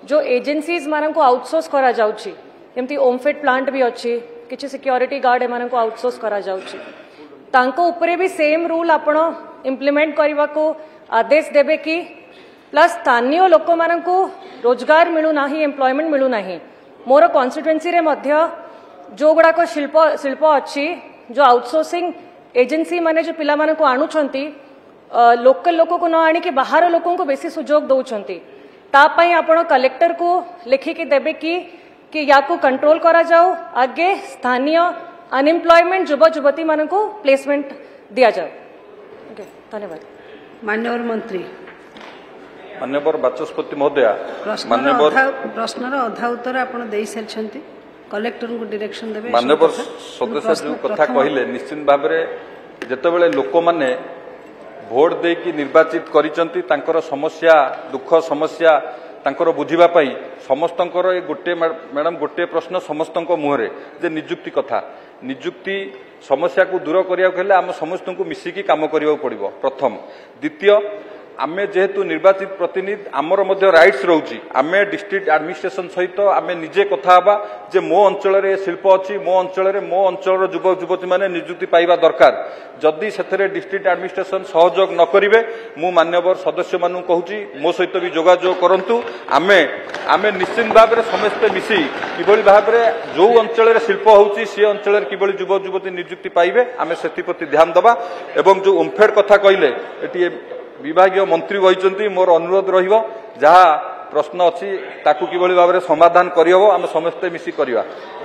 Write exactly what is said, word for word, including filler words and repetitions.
जो एजेंसीज मान को आउटसोर्स करा जाउची एमती ओमफेड प्लांट भी अच्छी किसी सिक्योरिटी गार्ड एमान को आउटसोर्स करा जाउची तांको ऊपर भी सेम रूल आपण इम्प्लीमेंट करने को आदेश देबे कि प्लस स्थानीय लोक मान को रोजगार मिलू ना एम्प्लॉयमेंट मिलू ना मोर कॉन्स्टिट्युएंसी रे मध्य जो गुड़ाक शिल्प शिल्प अच्छी जो आउटसोर्सिंग एजेंसी माने जो पिला माने को आणुछंती लोकल लोक को न आनिक बाहर लोकों को बेसी सुजोग दौरान तापाई आपण कलेक्टर को लिखिकी देबे कि कि या को कंट्रोल करा जाओ आगे स्थानीय अनएम्प्लॉयमेंट युवा युवती मान को प्लेसमेंट दिया जाओ। ओके धन्यवाद। माननीय मंत्री माननीय बाचस्पति महोदय प्रश्नर अधा उत्तर आपण देई सारछंती कलेक्टर को डायरेक्शन देबे माननीय सदस्य जो कथा कहले निश्चित भाव में जेतेबेले लोक माने भोट देकी निर्वाचित करिसंती तांकर समस्या दुख समस्या तांकर बुझिबा पई समस्तंकर ए गोटे मैडम गोटे प्रश्न समस्तंक मुहरे जे नियुक्ति कथा नियुक्ति समस्या को दूर करिया हेले आम समस्त को मिसिकी काम करिया पड़िबो प्रथम द्वितीय आमे जेहेतु निर्वाचित प्रतिनिधि आमर मध्य राइट्स रोची आमे डिस्ट्रिक्ट एडमिनिस्ट्रेशन सहित आमे निजे कथा हबा जे मो अंचल रे शिल्प अछि मो अंचल रे मो अंचल युवक युवती माने नियुक्ति पाइबा दरकार जदि सेथरे डिस्ट्रिक्ट एडमिनिस्ट्रेशन सहयोग न करिवे मु मान्यवर सदस्य मानु कहूची मो सहित भी जोगाजोग करंतु आमे आमे निश्चित भाव में समस्त मिसी किभली भाव में जो अंचल रे शिल्प होउची से अंचल रे किभली युवक युवती नियुक्ति पाइबे आमे सेति प्रति ध्यान दबा एवं जो ओमफेड कथा कहले एटी विभागीय मंत्री वही मोर अनुरोध रहिबो जहा प्रश्न अच्छी ताकू किभली भाव में समाधान करहब आम समस्ते मिसी करवा।